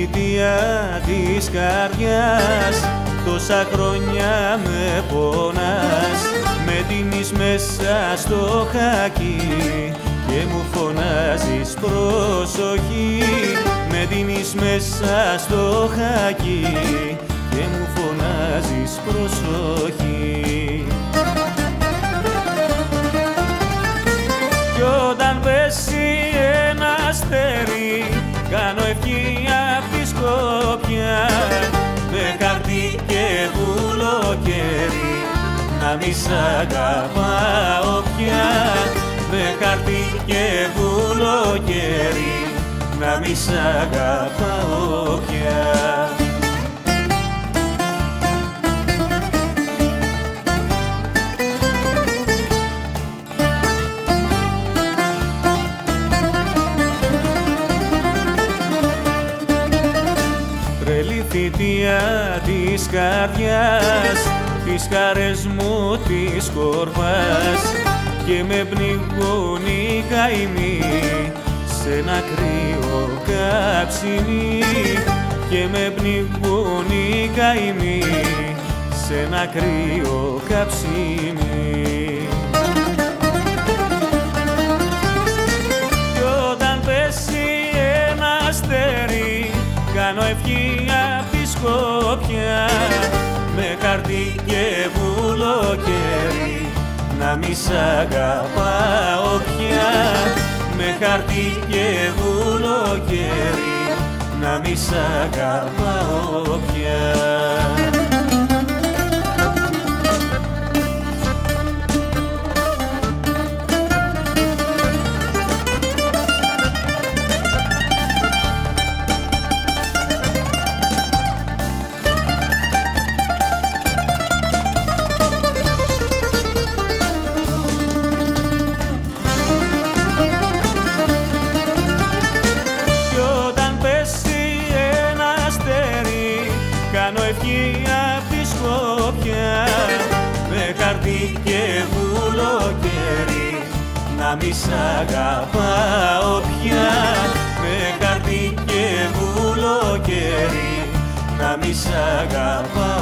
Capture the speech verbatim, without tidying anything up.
θητεία της καρδιάς, τόσα χρόνια με πονάς, με τίνεις μέσα στο χάκι και μου φωνάζεις προσοχή. Με τίνεις μέσα στο χάκι και μου φωνάζεις προσοχή. Κι όταν πέσει ένα αστέρι, κάνω ευχή απ' τη σκοπιά, με χαρτί και βουλοκαίρι, να μη σ' αγαπάω πια. Με χαρτί και βουλοκαίρι, να μη σ' αγαπάω πια. Τρελή θητεία της καρδιάς, τις χαρές μου τις κορβάς, και με πνιγούν οι καημοί σ' ένα κρύο κάψιμι. Και με πνιγούν οι καημοί σ' ένα κρύο κάψιμι. Κι όταν πέσει ένα αστέρι, κάνω ευχή απ' τη σκοπιά, με χαρτί και βουλοκαίρι, να μη σ' αγαπάω πια. Με χαρτί και βουλοκαίρι, να μη σ' αγαπάω πια. Κάνω ευχή απ' τη σκοπιά, με χαρτί και βουλοκαίρι, να μη σ' αγαπάω πια. Με χαρτί και βουλοκαίρι, να μη σ' αγαπάω